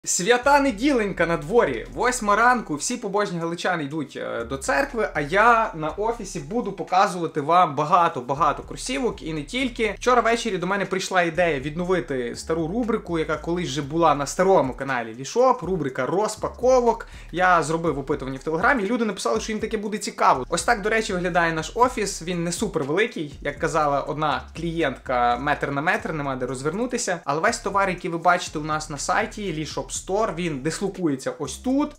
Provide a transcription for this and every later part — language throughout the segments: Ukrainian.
Свята неділенька на дворі, 8 ранку, всі побожні галичани йдуть до церкви, а я на офісі буду показувати вам багато кросівок і не тільки. Вчора ввечері до мене прийшла ідея відновити стару рубрику, яка колись вже була на старому каналі Лішоп, рубрика розпаковок. Я зробив опитування в Телеграмі, і люди написали, що їм таке буде цікаво. Ось так, до речі, виглядає наш офіс, він не супер великий, як казала одна клієнтка, метр на метр, нема де розвернутися. Але весь товар, який ви бачите у нас на сайті Лішоп Store, він дислокується ось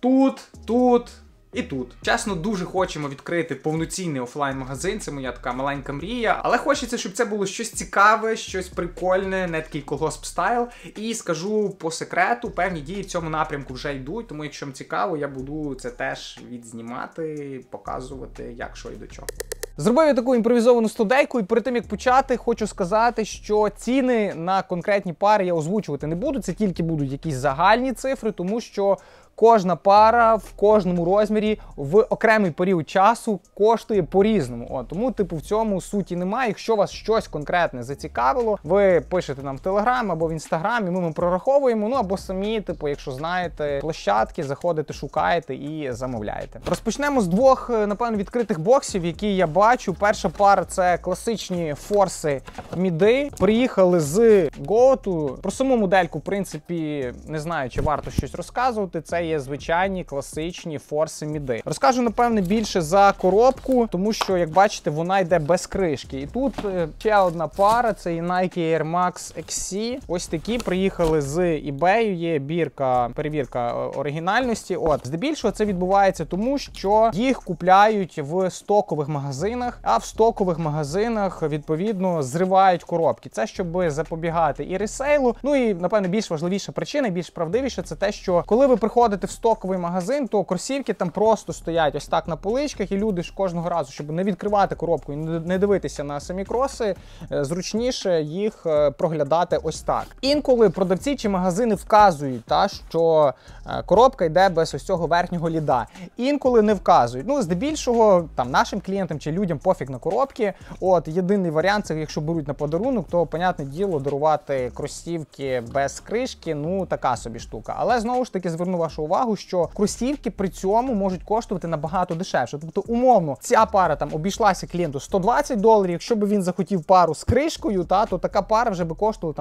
тут і тут. Чесно, дуже хочемо відкрити повноцінний офлайн-магазин, це моя така маленька мрія, але хочеться, щоб це було щось цікаве, щось прикольне, не такий колгосп стайл. І скажу по секрету, певні дії в цьому напрямку вже йдуть, тому якщо вам цікаво, я буду це теж відзнімати, показувати, як, що і до чого. Зробив я таку імпровізовану студейку, і перед тим, як почати, хочу сказати, що ціни на конкретні пари я озвучувати не буду, це тільки будуть якісь загальні цифри, тому що кожна пара в кожному розмірі в окремий період часу коштує по-різному. Тому, в цьому суті немає. Якщо вас щось конкретне зацікавило, ви пишете нам в Телеграм або в Інстаграмі, ми прораховуємо, або самі, якщо знаєте площадки, заходите, шукаєте і замовляєте. Розпочнемо з двох, напевно, відкритих боксів, які я бачу. Перша пара – це класичні форси міди. Приїхали з Гооту. Про саму модельку, в принципі, не знаю, чи варто щось розказувати. Це є звичайні класичні форси міди. Розкажу, напевне, більше за коробку, тому що, як бачите, вона йде без кришки. І тут ще одна пара, це і Nike Air Max XC. Ось такі приїхали з eBay, є перевірка оригінальності. Здебільшого це відбувається тому, що їх купляють в стокових магазинах, а в стокових магазинах, відповідно, зривають коробки. Це щоб запобігати і ресейлу. І, напевно, більш важливіша причина, більш правдивіша, це те, що коли ви приходите в стоковий магазин, то кросівки там просто стоять ось так на поличках, і люди ж кожного разу, щоб не відкривати коробку і не дивитися на самі кроси, зручніше їх проглядати ось так. Інколи продавці чи магазини вказують, що коробка йде без ось цього верхнього ліда. Інколи не вказують. Здебільшого нашим клієнтам чи людям пофіг на коробки. Єдиний варіант, це якщо беруть на подарунок, то, понятне діло, дарувати кросівки без кришки, така собі штука. Але, знову ж таки, зверну вашу увагу, що кросівки при цьому можуть коштувати набагато дешевше. Тобто, умовно, ця пара обійшлася клієнту $120, якщо б він захотів пару з кришкою, то така пара вже би коштувала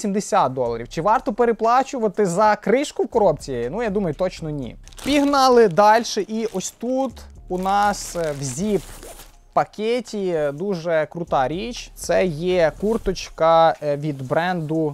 $180. Чи варто переплачувати за кришку в коробці? Я думаю, точно ні. Пігнали далі, і ось тут у нас в зіп пакеті дуже крута річ. Це є курточка від бренду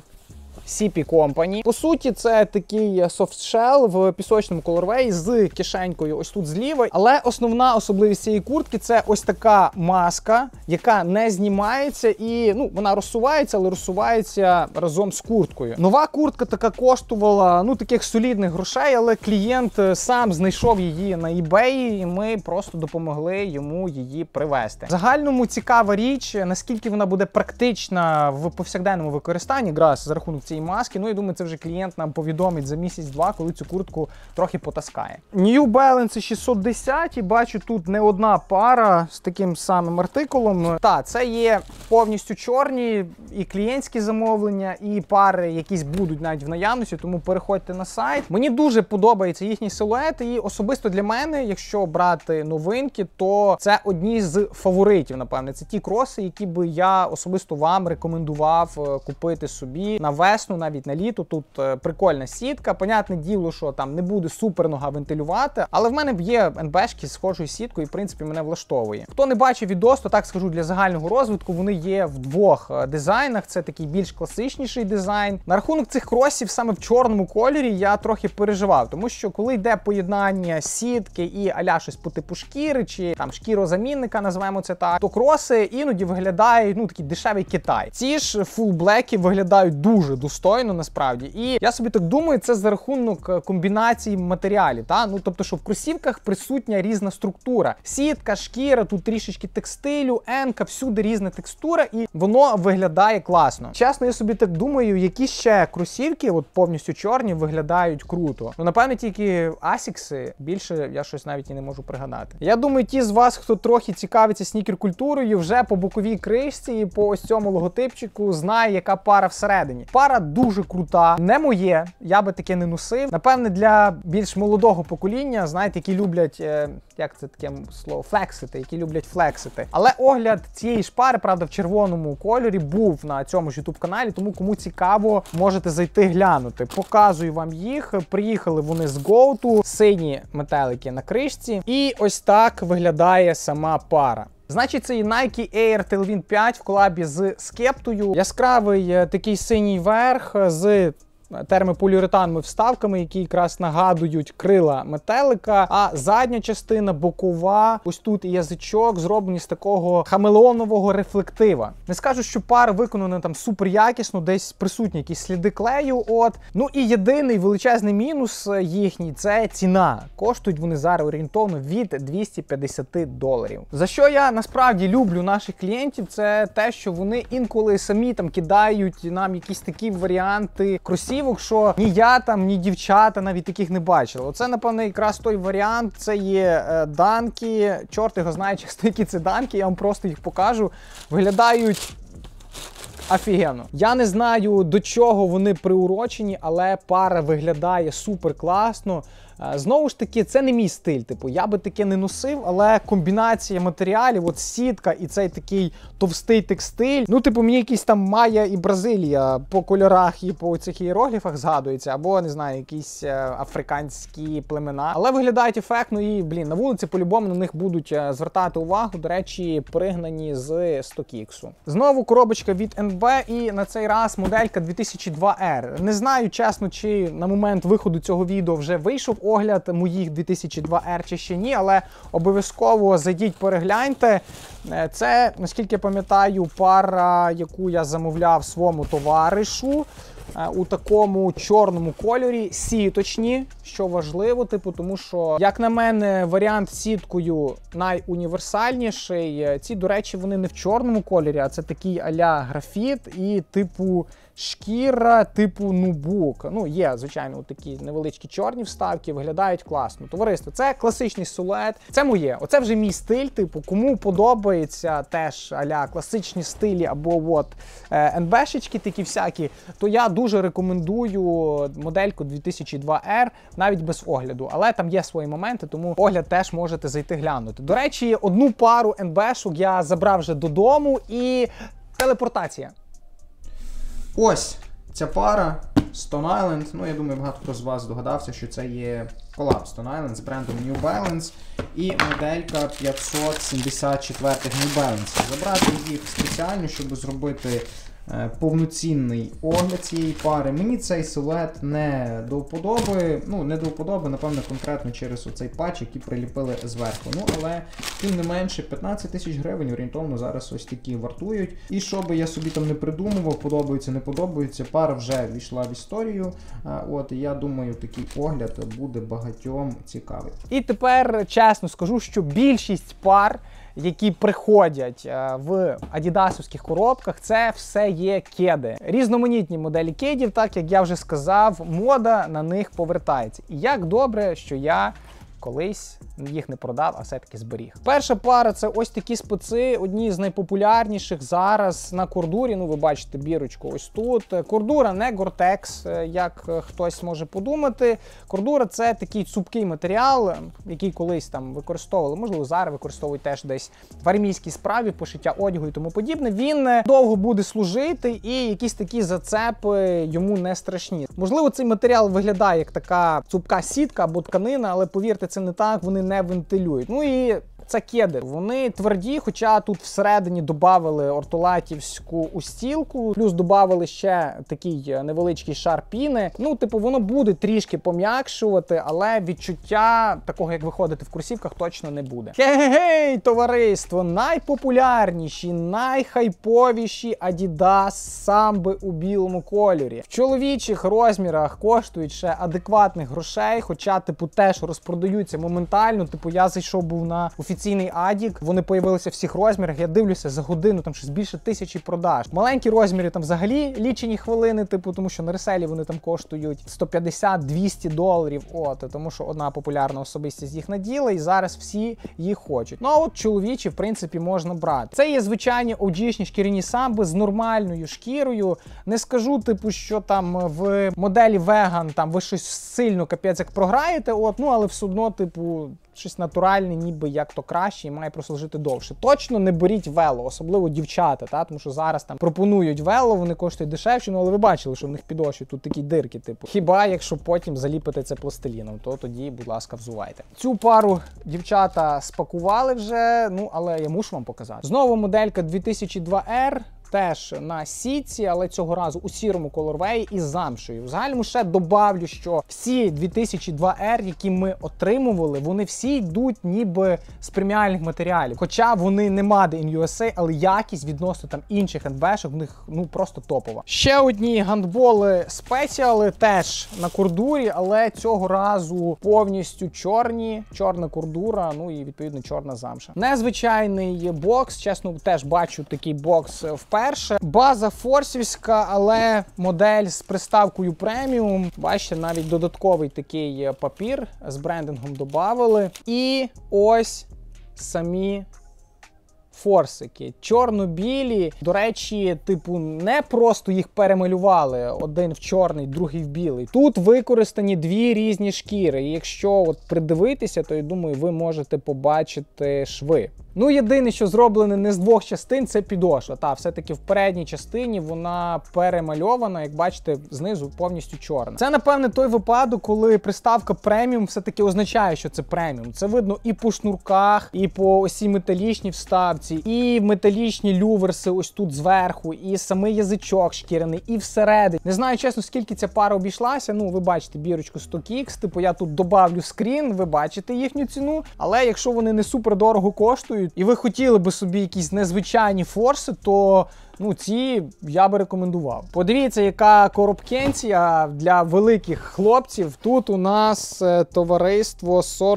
CP Company. По суті, це такий софтшел в пісочному колорвеї з кишенькою ось тут зліва. Але основна особливість цієї куртки – це ось така маска, яка не знімається і, вона розсувається, але розсувається разом з курткою. Нова куртка така коштувала, таких солідних грошей, але клієнт сам знайшов її на eBay, і ми просто допомогли йому її привезти. В загальному цікава річ, наскільки вона буде практична в повсякденному використанні, якраз за рахунок цієї маски. Я думаю, це вже клієнт нам повідомить за місяць-два, коли цю куртку трохи потаскає. New Balance 610, і бачу тут не одна пара з таким самим артикулом. Це є повністю чорні і клієнтські замовлення, і пари якісь будуть навіть в наявності, тому переходьте на сайт. Мені дуже подобається їхній силует, і особисто для мене, якщо брати новинки, то це одні з фаворитів, напевне. Це ті кроси, які би я особисто вам рекомендував купити собі на весну, навіть на літо. Тут прикольна сітка. Понятне діло, що там не буде супер нога вентилювати, але в мене є НБшки з схожою сіткою, і в принципі мене влаштовує. Хто не бачив відос, то так скажу, для загального розвитку вони є в двох дизайнах. Це такий більш класичніший дизайн. На рахунок цих кросів саме в чорному кольорі я трохи переживав, тому що коли йде поєднання сітки і аля щось по типу шкіри, чи шкірозамінника, називаємо це так, то кроси іноді виглядають, такий дешевий Китай. Ці ж фулблеки виглядають дуже достойно, насправді. І я собі так думаю, це за рахунок комбінації матеріалів. Тобто, що в кросівках присутня різна структура. Сітка, шкіра, тут трішечки текстилю, енка, всюди різна текстура, і воно виглядає класно. Чесно, я собі так думаю, які ще кросівки, повністю чорні, виглядають круто. Напевне, тільки Asics, більше я щось навіть і не можу пригадати. Я думаю, ті з вас, хто трохи цікавиться снікер-культурою, вже по боковій кришці і по ось цьому логотипчику знає, яка пара всередині. Пара дуже крута. Не моє, я би таке не носив. Напевне, для більш молодого покоління, знаєте, які люблять, як це таке слово, флексити, які люблять флексити. Але огляд цієї ж пари, правда, в червоному кольорі був на цьому ж YouTube-каналі, тому кому цікаво, можете зайти глянути. Показую вам їх. Приїхали вони з Гоуту, сині метелики на кришці. І ось так виглядає сама пара. Значить, це і Nike Air Tailwind 5 в колабі з Скептою. Яскравий такий синій верх з термополіуретановими вставками, які якраз нагадують крила метелика, а задня частина, бокова, ось тут і язичок, зроблені з такого хамелеонового рефлектива. Не скажу, що пара виконана там супер якісно, десь присутні якісь сліди клею, Ну і єдиний величезний мінус їхній – це ціна. Коштують вони зараз орієнтовно від $250. За що я насправді люблю наших клієнтів, це те, що вони інколи самі там кидають нам якісь такі варіанти кросівок, що ні я там, ні дівчата навіть таких не бачили. Оце, напевно, якраз той варіант. Це є данки. Чорт його знає, часто які це данки, я вам просто їх покажу. Виглядають офігенно. Я не знаю, до чого вони приурочені, але пара виглядає супер класно. Знову ж таки, це не мій стиль, типу, я би таке не носив, але комбінація матеріалів, от сітка і цей такий товстий текстиль, мені якісь там Майя і Бразилія по кольорах і по цих іерогліфах згадується, або, не знаю, якісь африканські племена, але виглядають ефектно і, на вулиці по-любому на них будуть звертати увагу, до речі, пригнані з StockX. Знову коробочка від NB і на цей раз моделька 2002R. Не знаю, чесно, чи на момент виходу цього відео вже вийшов огляд моїх 2002R чи ще ні, але обов'язково зайдіть, перегляньте. Це, наскільки я пам'ятаю, пара, яку я замовляв своєму товаришу у такому чорному кольорі, сіточні, що важливо, тому що, як на мене, варіант з сіткою найуніверсальніший. Ці, до речі, вони не в чорному кольорі, а це такий а-ля графіт і шкіра, нубук. Є, звичайно, такі невеличкі чорні вставки, виглядають класно. Товариство, це класичний силует, це моє. Оце вже мій стиль, кому подобається теж а-ля класичні стилі або НБшечки такі всякі, то я дуже рекомендую модельку 2002R, навіть без огляду. Але там є свої моменти, тому огляд теж можете зайти глянути. До речі, одну пару НБшок я забрав вже додому і телепортація. Ось ця пара Stone Island. Я думаю, багато хто з вас здогадався, що це є колаб Stone Island з брендом New Balance і моделька 574 New Balance. Забрати їх спеціально, щоб зробити повноцінний огляд цієї пари. Мені цей силует не до вподоби, не до вподоби, напевно, конкретно через оцей патч, який приліпили зверху. Але, тим не менше, 15 тисяч гривень орієнтовно зараз ось такі вартують. І що би я собі там не придумував, подобається, не подобається, пара вже війшла в історію. І я думаю, такий огляд буде багатьом цікавий. І тепер чесно скажу, що більшість пар, які приходять в адідасовських коробках, це все є кеди. Різноманітні моделі кедів, так як я вже сказав, мода на них повертається. І як добре, що я колись їх не продав, а все-таки зберіг. Перша пара – це ось такі специ, одні з найпопулярніших зараз на кордурі. Ви бачите бірочку ось тут. Кордура не Гортекс, як хтось може подумати. Кордура – це такий цупкий матеріал, який колись там використовували, можливо, зараз використовують теж десь в армійській справі, пошиття одягу і тому подібне. Він довго буде служити і якісь такі зацепи йому не страшні. Можливо, цей матеріал виглядає як така цупка сітка або тканина, але повірте, це не так, вони не вентилюють. І це кеди. Вони тверді, хоча тут всередині додавали ортолатівську устілку, плюс додавали ще такий невеличкий шар піни. Воно буде трішки пом'якшувати, але відчуття такого, як виходити в кросівках, точно не буде. Хей-хей-хей, товариство! Найпопулярніші, найхайповіші Adidas самби у білому кольорі. В чоловічих розмірах коштують ще адекватних грошей, хоча, теж розпродаються моментально. Я зайшов був на офіційний офіційний адік. Вони появилися в всіх розмірах. Я дивлюся за годину, там щось більше 1000 продаж. Маленькі розміри там взагалі лічені хвилини, типу, тому що на реселі вони там коштують $150-200. От, тому що одна популярна особистість їх наділа, і зараз всі їх хочуть. Ну а от чоловічі, в принципі, можна брати. Це є звичайні OG-шні шкіряні самби з нормальною шкірою. Не скажу, типу, що там в моделі веган там ви щось сильно капець як програєте, от, ну але все одно, типу, щось натуральне, ніби як то краще і має прослужити довше. Точно не беріть вело, особливо дівчата, та? Тому що зараз там пропонують вело, вони коштують дешевше, ну але ви бачили, що в них підошві тут такі дирки, типу. Хіба якщо потім заліпите це пластиліном, то тоді, будь ласка, взувайте. Цю пару дівчата спакували вже, ну але я мушу вам показати. Знову моделька 2002R. Теж на сітці, але цього разу у сірому колорвеї із замшею. В загальному ще добавлю, що всі 2002R, які ми отримували, вони всі йдуть ніби з преміальних матеріалів. Хоча вони не made in USA, але якість відносно там інших НБшок в них ну просто топова. Ще одні гандболи спеціали теж на кордурі, але цього разу повністю чорні, чорна кордура, ну і відповідно чорна замша. Незвичайний бокс, чесно, теж бачу такий бокс вперше. База форсівська, але модель з приставкою преміум. Бачите, навіть додатковий такий папір з брендингом додавали. І ось самі форсики. Чорно-білі. До речі, типу, не просто їх перемалювали. Один в чорний, другий в білий. Тут використані дві різні шкіри. І якщо от придивитися, то я думаю, ви можете побачити шви. Ну, єдине, що зроблене не з двох частин, це підошва. Та, все-таки в передній частині вона перемальована, як бачите, знизу повністю чорна. Це, напевне, той випадок, коли приставка преміум все-таки означає, що це преміум. Це видно і по шнурках, і по ось цій металічній вставці, і металічні люверси ось тут зверху, і самий язичок шкіряний, і всередині. Не знаю, чесно, скільки ця пара обійшлася. Ну, ви бачите бірочку StockX, типу я тут добавлю скрін, ви бачите їхню ціну. Але якщо вони не супер дорого коштують, і ви хотіли би собі якісь незвичайні форси, то ну, ці я би рекомендував. Подивіться, яка коробкенція для великих хлопців. Тут у нас товариство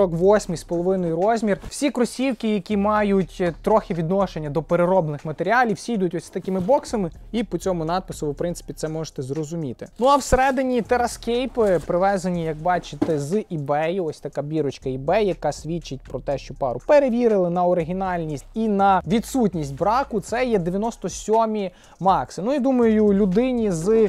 48,5 розмір. Всі кросівки, які мають трохи відношення до перероблених матеріалів, всі йдуть ось з такими боксами. І по цьому надпису ви, в принципі, це можете зрозуміти. Ну, а всередині тераскейпи привезені, як бачите, з eBay. Ось така бірочка eBay, яка свідчить про те, що пару перевірили на оригінальність і на відсутність браку. Це є 97 Макси. Ну і думаю, людині з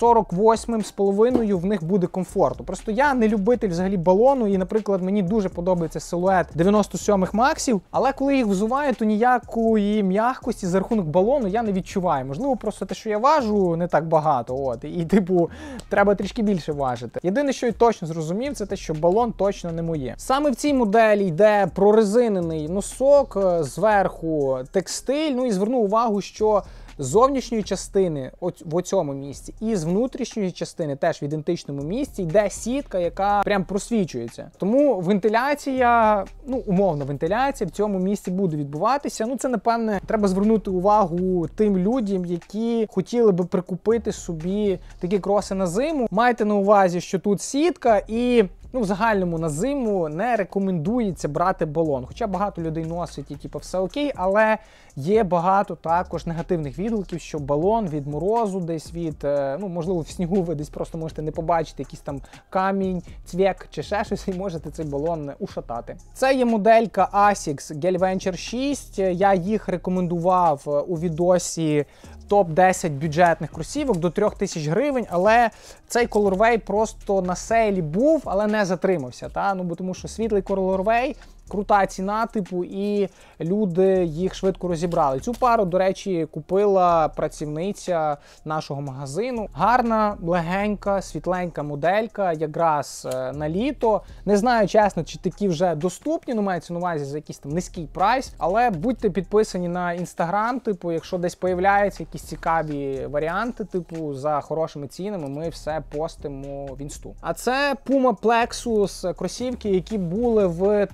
48,5 в них буде комфортно. Просто я не любитель взагалі балону, і, наприклад, мені дуже подобається силует 97 Максів, але коли їх взуваю, то ніякої м'якості за рахунок балону я не відчуваю. Можливо, просто те, що я важу, не так багато, от, і, типу, треба трішки більше важити. Єдине, що я точно зрозумів, це те, що балон точно не моє. Саме в цій моделі йде прорезинений носок, зверху текстиль, ну і зверну увагу, що з зовнішньої частини в цьому місці і з внутрішньої частини теж в ідентичному місці йде сітка, яка прям просвічується. Тому вентиляція, ну умовно вентиляція в цьому місці буде відбуватися. Ну це, напевне, треба звернути увагу тим людям, які хотіли би прикупити собі такі кроси на зиму. Майте на увазі, що тут сітка і ну, в загальному на зиму не рекомендується брати балон. Хоча багато людей носить і типу все окей, але є багато також негативних відгуків, що балон від морозу, десь від, ну, можливо, в снігу ви десь просто можете не побачити якийсь там камінь, цвєк чи ще щось, і можете цей балон ушатати. Це є моделька Asics Gelventure 6. Я їх рекомендував у відосі топ-10 бюджетних кросівок до 3000 гривень, але цей колорвей просто на сейлі був, але не затримався. Та? Ну, бо тому що світлий колорвей, крута ціна, типу, і люди їх швидко розібрали. Цю пару, до речі, купила працівниця нашого магазину. Гарна, легенька, світленька моделька, якраз на літо. Не знаю, чесно, чи такі вже доступні, ну, мається на увазі за якийсь там низький прайс, але будьте підписані на Instagram, типу, якщо десь появляються якісь цікаві варіанти, типу, за хорошими цінами, ми все постимо в інсту. А це Puma Plexus кросівки, які були в топ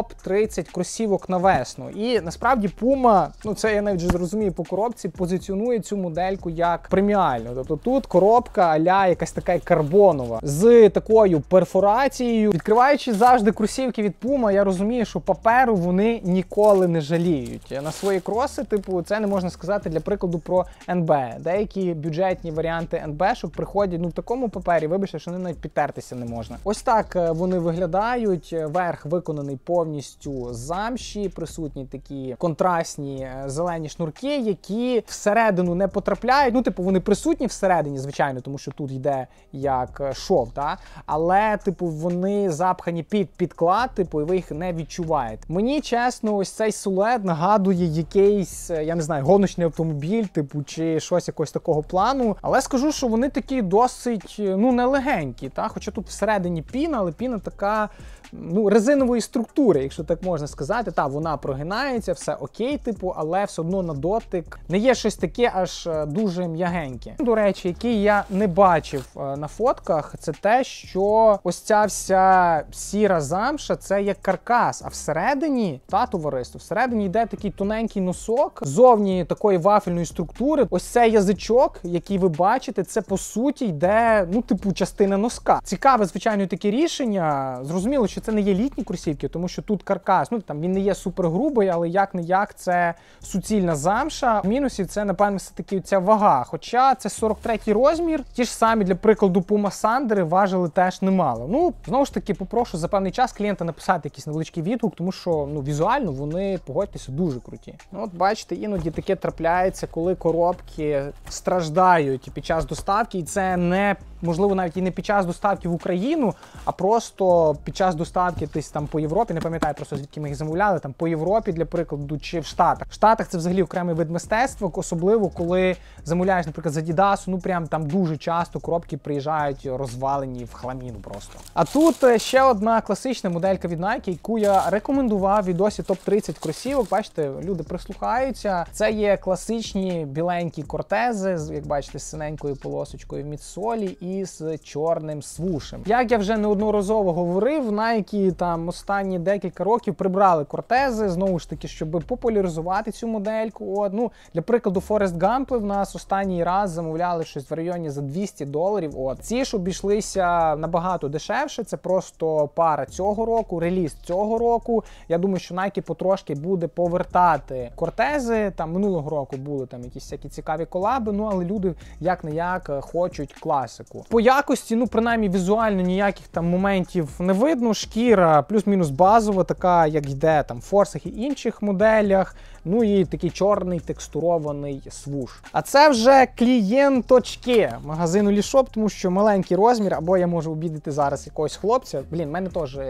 топ-30 кросівок на весну. І насправді Puma, ну це я навіть вже зрозумію по коробці, позиціонує цю модельку як преміальну. Тобто тут коробка а-ля якась така карбонова, з такою перфорацією. Відкриваючи завжди кросівки від Puma, я розумію, що паперу вони ніколи не жаліють. На свої кроси, типу, це не можна сказати, для прикладу, про NB. Деякі бюджетні варіанти NB-шок приходять, ну, в такому папері, вибачте, що вони навіть підтертися не можна. Ось так вони виглядають. Верх виконаний повністю з замші, присутні такі контрастні зелені шнурки, які всередину не потрапляють. Ну, типу, вони присутні всередині, звичайно, тому що тут йде як шов, та? Але, типу, вони запхані під підклад, типу, і ви їх не відчуваєте. Мені, чесно, ось цей силует нагадує якийсь, я не знаю, гоночний автомобіль, типу, чи щось якогось такого плану. Але скажу, що вони такі досить, ну, нелегенькі, та? Хоча тут всередині піна, але піна така, ну, резинової структури, якщо так можна сказати. Та, вона прогинається, все окей, типу, але все одно на дотик не є щось таке аж дуже м'ягеньке. До речі, який я не бачив на фотках, це те, що ось ця вся сіра замша, це як каркас, а всередині, та, товариство, всередині йде такий тоненький носок, зовні такої вафельної структури. Ось цей язичок, який ви бачите, це по суті йде, ну, типу, частина носка. Цікаве, звичайно, таке рішення. Зрозуміло, що це не є літні кросівки, тому що тут каркас, ну, там він не є супергрубий, але як-не-як це суцільна замша. В мінусі це, напевно, все-таки ця вага. Хоча це 43-й розмір, ті ж самі, для прикладу, Puma Сандери важили теж немало. Ну, знову ж таки, попрошу за певний час клієнта написати якийсь невеличкий відгук, тому що, ну, візуально вони, погодьтеся, дуже круті. Ну, от бачите, іноді таке трапляється, коли коробки страждають під час доставки, і це не, можливо, навіть і не під час доставки в Україну, а просто під час доставки десь там по Європі, не пам'ятаю просто, звідки ми їх замовляли, там по Європі, для прикладу, чи в Штатах. В Штатах це взагалі окремий вид мистецтва, особливо коли замовляєш, наприклад, з Adidas, ну прям там дуже часто коробки приїжджають розвалені в хламіну просто. А тут ще одна класична моделька від Nike, яку я рекомендував в відосі топ-30 кросівок. Бачите, люди прислухаються. Це є класичні біленькі кортези, як бачите, з синенькою полосочкою в мідсолі і з чорним свушем. Як я вже неодноразово говорив, Nike там останні декілька років прибрали кортези, знову ж таки, щоб популяризувати цю модельку. От, ну, для прикладу, Forrest Gump в нас останній раз замовляли щось в районі за $200. От. Ці ж обійшлися набагато дешевше, це просто пара цього року, реліз цього року. Я думаю, що Nike потрошки буде повертати кортези. Там минулого року були там якісь всякі цікаві колаби, ну, але люди як-не-як хочуть класику. По якості, ну, принаймні візуально ніяких там моментів не видно. Шкіра плюс-мінус базова, така, як йде там в форсах і інших моделях. Ну і такий чорний текстурований свуш. А це вже клієнточки магазину Лішоп, тому що маленький розмір, або я можу обідати зараз якогось хлопця. Блін, в мене теж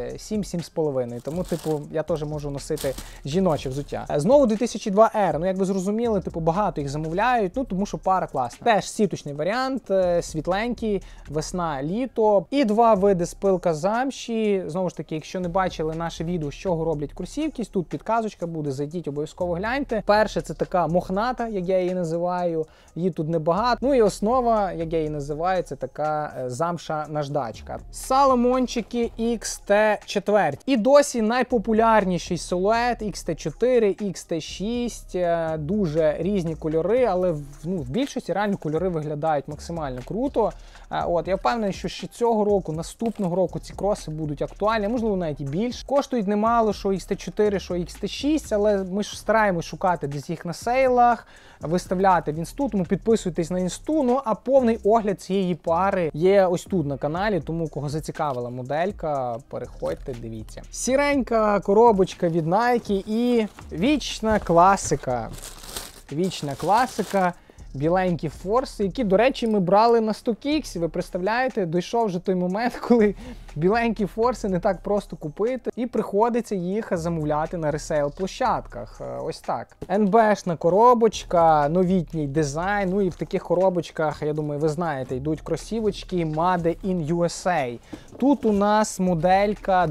7-7,5, тому, типу, я теж можу носити жіноче взуття. Знову 2002R, ну, як ви зрозуміли, типу, багато їх замовляють, ну, тому що пара класна. Теж сіточний варіант, світленький, весна-літо. І два види спилка замші. Знову ж таки, якщо не бачили наше відео, з чого роблять кросівки, тут підказочка буде, зайдіть, обов'язково гляньте. Перше, це така мохната, як я її називаю, її тут небагато. Ну і основа, як я її називаю, це така замша наждачка. Саломончики XT4. І досі найпопулярніший силует XT4, XT6, дуже різні кольори, але в більшості реально кольори виглядають максимально круто. От, я впевнений, що ще цього року, наступного року ці кроси будуть актуальні, можливо, навіть і більше. Коштують немало, що XT4, що XT6, але ми ж стараємось шукати десь їх на сейлах, виставляти в інсту, тому підписуйтесь на інсту. Ну, а повний огляд цієї пари є ось тут на каналі, тому кого зацікавила моделька, переходьте, дивіться. Сіренька коробочка від Nike і вічна класика. Вічна класика. Біленькі форси, які, до речі, ми брали на StockX. Ви представляєте, дійшов вже той момент, коли біленькі форси не так просто купити, і приходиться їх замовляти на ресейл-площадках. Ось так. НБшна коробочка, новітній дизайн, ну і в таких коробочках, я думаю, ви знаєте, йдуть кросівочки Made in USA. Тут у нас моделька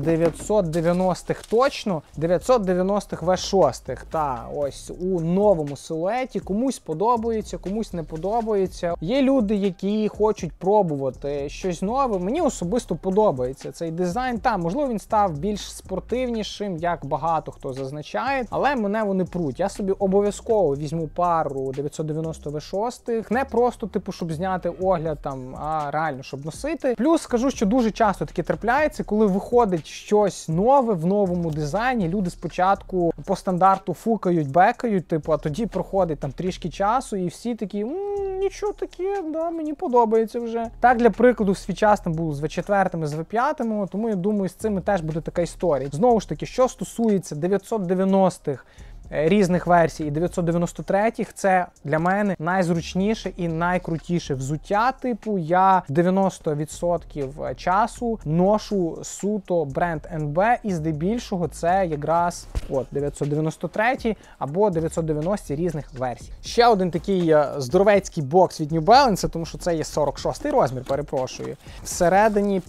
990-х точно, 990-х V6. Та ось у новому силуеті. Комусь подобається, комусь не подобається. Є люди, які хочуть пробувати щось нове. Мені особисто подобається цей дизайн. Та, можливо, він став більш спортивнішим, як багато хто зазначає, але мене вони пруть. Я собі обов'язково візьму пару 990 V6, не просто, типу, щоб зняти огляд там, а реально, щоб носити. Плюс скажу, що дуже часто таке трапляється, коли виходить щось нове в новому дизайні, люди спочатку по стандарту фукають, бекають, типу, а тоді проходить там трішки часу, і всі такі, нічого таке, да, мені подобається вже. Так, для прикладу, в свій час там був з V4, з V5, тому я думаю, з цими теж буде така історія. Знову ж таки, що стосується 990-х, різних версій і 993-х, це для мене найзручніше і найкрутіше взуття. Типу, я 90% часу ношу суто бренд НБ, і здебільшого це якраз 993 або 990 різних версій. Ще один такий здоровецький бокс від New Balance, тому що це є 46-й розмір, перепрошую. Всередині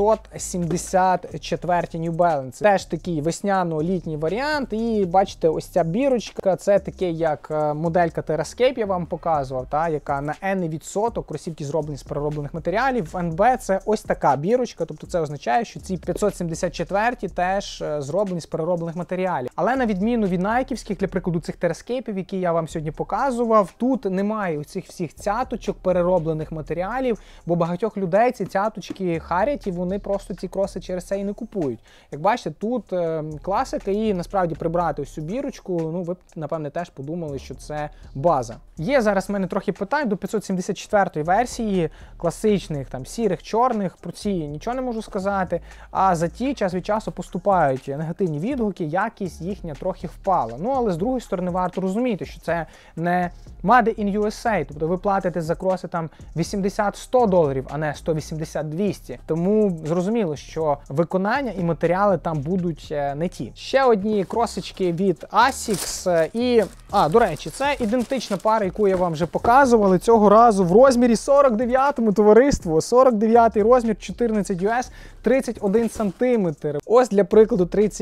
574 New Balance. Теж такий весняно-літній варіант, і бачите, ось ця бірочка, це таке, як моделька Terrascape, я вам показував, яка на N% кросівки зроблені з перероблених матеріалів. В НБ це ось така бірочка, тобто це означає, що ці 574 теж зроблені з перероблених матеріалів. Але на відміну від найківських, для прикладу, цих Terrascape, які я вам сьогодні показував, тут немає цих всіх цяточок перероблених матеріалів, бо багатьох людей ці цяточки харять, і вони просто ці кроси через це і не купують. Як бачите, тут класика, і насправді прибрати ось цю бірочку, ви б, напевне, теж подумали, що це база. Є зараз в мене трохи питань до 574-ї версії, класичних, там, сірих, чорних, про ці нічого не можу сказати, а за ті час від часу поступають негативні відгуки, якість їхня трохи впала. Але з другої сторони варто розуміти, що це не Made in USA, тобто ви платите за кроси там $80-100, а не 180-200. Тому зрозуміло, що виконання і матеріали там будуть не ті. Ще одні кросички від Asics і, до речі, це ідентична пара, яку я вам вже показував, цього разу в розмірі 49-му, товариство, 49-й розмір, 14 US, 31 см. Ось для прикладу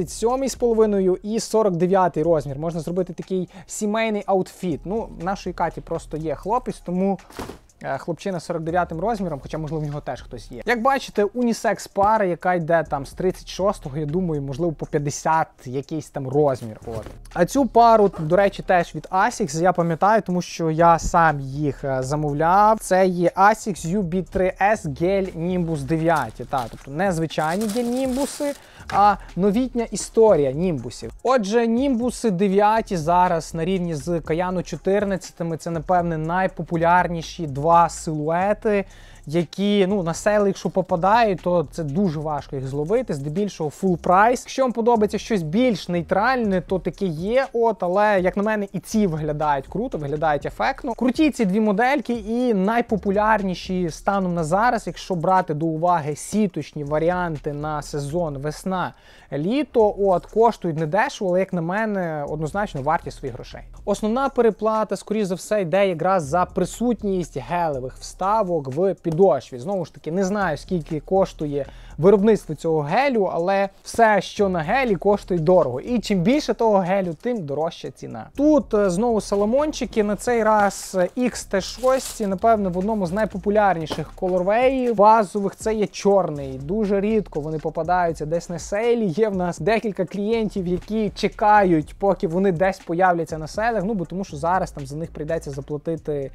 37,5 і 49-й розмір. Можна зробити такий сімейний аутфіт. В нашої Каті просто є хлопець, тому хлопчина з 49-м розміром, хоча, можливо, в нього теж хтось є. Як бачите, унісекс пара, яка йде там з 36-го, я думаю, можливо, по 50 якийсь там розмір. А цю пару, до речі, теж від Asics, я пам'ятаю, тому що я сам їх замовляв. Це є Asics UB3S Gel Nimbus 9. Тобто не звичайні гель-німбуси, а новітня історія німбусів. Отже, німбуси 9 зараз на рівні з Kayano 14. Це, напевне, найпопулярніші два силуети, які, на сейли, якщо попадають, то це дуже важко їх зловити, здебільшого full price. Якщо вам подобається щось більш нейтральне, то таке є, але, як на мене, і ці виглядають круто, виглядають ефектно. Круті ці дві модельки, і найпопулярніші станом на зараз, якщо брати до уваги сіточні варіанти на сезон весна-літо, коштують недешево, але, як на мене, однозначно варті своїх грошей. Основна переплата, скоріш за все, йде якраз за присутність гелевих вставок в підошві. Знову ж таки, не знаю, скільки коштує виробництво цього гелю, але все, що на гелі, коштує дорого. І чим більше того гелю, тим дорожча ціна. Тут знову соломончики, на цей раз XT6, напевно, в одному з найпопулярніших колорвеїв базових, це є чорний. Дуже рідко вони попадаються десь на сейлі. Є в нас декілька клієнтів, які чекають, поки вони десь появляться на сейлах, бо тому що зараз там за них прийдеться заплатити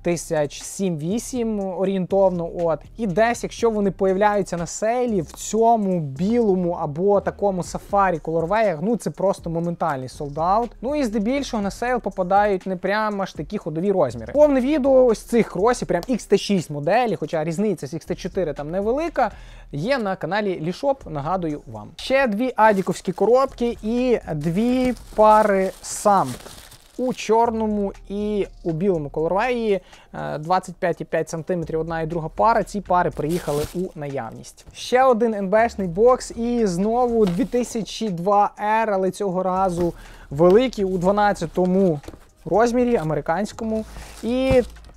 7-8 орієнтовно. І десь, якщо вони появляються на сейлі, в цьому білому або такому сафарі колорвеях, це просто моментальний солдаут. І здебільшого на сейл попадають не прямо аж такі ходові розміри. Повне відео ось цих кросів, прям XT6 моделі, хоча різниця з XT4 там невелика, є на каналі Лішоп, нагадую вам. Ще дві адіковські коробки і дві пари самп. У чорному і у білому колорвеї 25,5 см одна і друга пара. Ці пари приїхали у наявність. Ще один НБшний бокс і знову 2002R, але цього разу великий у 12-му розмірі, американському. І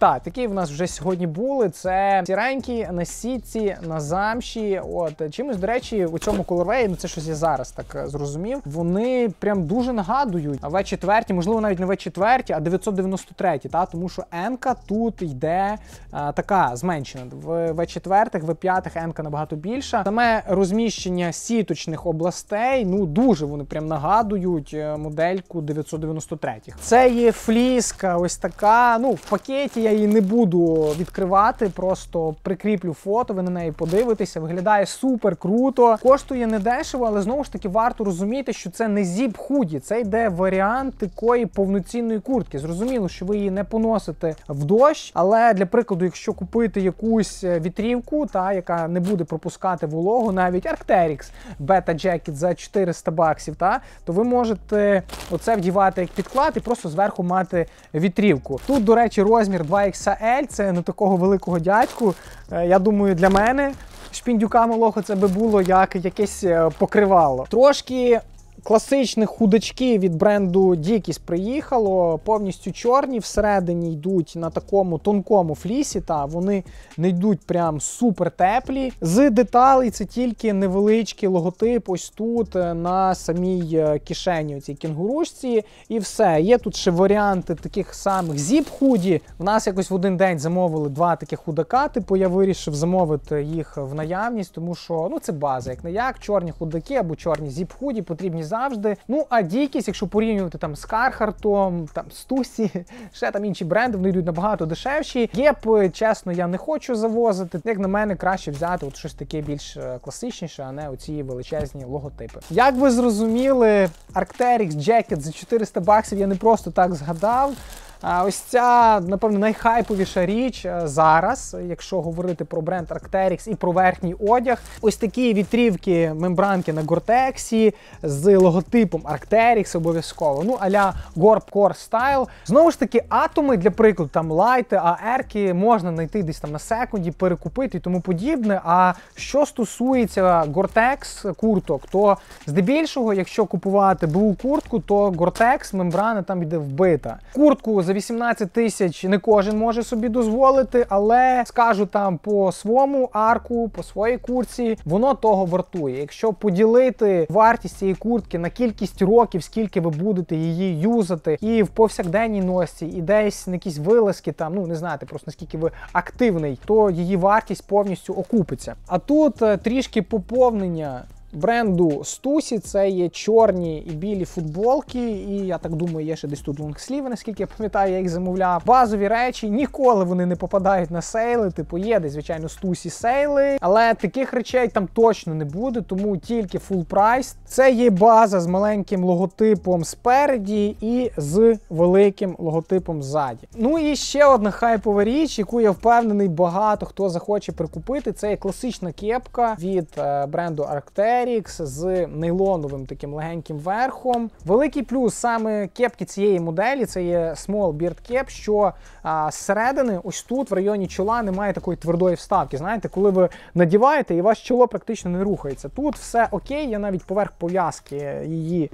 Так, такі в нас вже сьогодні були. Це сіренькі, на сітці, на замші. От, чимось, до речі, у цьому колорвеї, ну це щось я зараз так зрозумів, вони прям дуже нагадують V4, можливо, навіть не V4, а 993, та? Тому що N-ка тут йде така зменшена. В V4, V5 N-ка набагато більша. Саме розміщення сіточних областей, ну дуже вони прям нагадують модельку 993. Це є фліска ось така, ну в пакеті я її не буду відкривати, просто прикріплю фото, ви на неї подивитеся, виглядає супер круто, коштує недешево, але знову ж таки варто розуміти, що це не зіп-худі, це йде варіант такої повноцінної куртки. Зрозуміло, що ви її не поносите в дощ, але для прикладу, якщо купити якусь вітрівку, та, яка не буде пропускати вологу, навіть Arc'teryx Beta Jacket за 400 баксів, та, то ви можете оце вдівати як підклад і просто зверху мати вітрівку. Тут, до речі, розмір 2XL, це не такого великого дядьку. Я думаю, для мене, шпіндюка малого, це би було як якесь покривало. Трошки класичних худачків від бренду Dickies приїхало, повністю чорні, всередині йдуть на такому тонкому флісі, та вони не йдуть прям супер теплі. З деталей це тільки невеличкий логотип ось тут на самій кишені цій кінгурушці і все. Є тут ще варіанти таких самих зіп-худі. В нас якось в один день замовили два таких худака, типу я вирішив замовити їх в наявність, тому що, ну, це база, як не як, чорні худаки або чорні зіп-худі потрібні завжди. Ну, а Dickies, якщо порівнювати там з Carhartt, там з Stussy, ще там інші бренди, вони йдуть набагато дешевші. Gap, чесно, я не хочу завозити. Як на мене, краще взяти от щось таке більш класичніше, а не оці величезні логотипи. Як ви зрозуміли, Arc'teryx Jacket за 400 баксів я не просто так згадав. Ось ця, напевно, найхайповіша річ зараз, якщо говорити про бренд Arc'teryx і про верхній одяг. Ось такі вітрівки, мембранки на Gore-Tex з логотипом Arc'teryx обов'язково. Ну, а-ля Gorp Core Style. Знову ж таки, атоми, для прикладу, там лайти, AR-ки можна знайти десь там на секунді, перекупити і тому подібне. А що стосується Gore-Tex курток, то здебільшого, якщо купувати БУ куртку, то Gore-Tex мембрана там йде вбита. Куртку за 18 тисяч не кожен може собі дозволити, але скажу там по своєму арку, по своїй куртці, воно того вартує. Якщо поділити вартість цієї куртки на кількість років, скільки ви будете її юзати, і в повсякденній носці, і десь на якісь вилазки, там, ну не знаєте просто наскільки ви активний, то її вартість повністю окупиться. А тут трішки поповнення бренду Stussy, це є чорні і білі футболки, і я так думаю, є ще десь тут лонгсліви, наскільки я пам'ятаю, я їх замовляв. Базові речі, ніколи вони не попадають на сейли, типу є десь, звичайно, Stussy сейли, але таких речей там точно не буде, тому тільки full price. Це є база з маленьким логотипом спереді і з великим логотипом ззаді. Ну і ще одна хайпова річ, яку я впевнений багато хто захоче прикупити, це є класична кепка від бренду Arc'teryx з нейлоновим таким легеньким верхом. Великий плюс саме кепки цієї моделі, це є Small Beard Cap, що зсередини, ось тут, в районі чола, немає такої твердої вставки. Знаєте, коли ви надіваєте, і ваше чоло практично не рухається. Тут все окей, я навіть поверх пов'язки її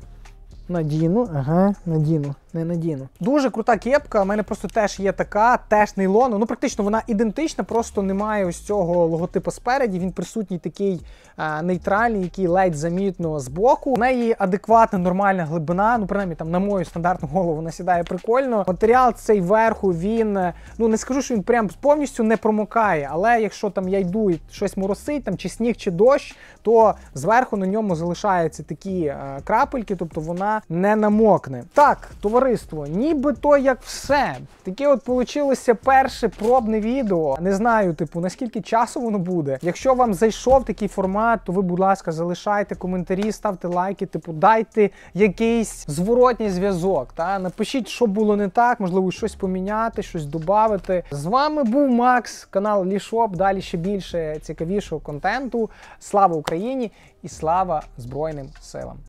надіну. Ага, надіну. Не надіну. Дуже крута кепка, у мене просто теж є така, теж нейлону. Ну, практично вона ідентична, просто немає ось цього логотипу спереді. Він присутній такий нейтральний, який ледь замітно збоку. У неї адекватна, нормальна глибина, ну, принаймні, там, на мою стандартну голову вона сідає прикольно. Матеріал цей верху, він, ну, не скажу, що він прям повністю не промокає, але якщо там я йду і щось моросить, там, чи сніг, чи дощ, то зверху на ньому залишаються такі крапельки, тобто вона не намокне. Так, товариство, нібито як все. Таке от получилося перше пробне відео. Не знаю, типу, наскільки часу воно буде. Якщо вам зайшов такий формат, то ви, будь ласка, залишайте коментарі, ставте лайки, типу, дайте якийсь зворотній зв'язок. Напишіть, що було не так, можливо, щось поміняти, щось додати. З вами був Макс, канал Лішоп. Далі ще більше цікавішого контенту. Слава Україні і слава Збройним силам!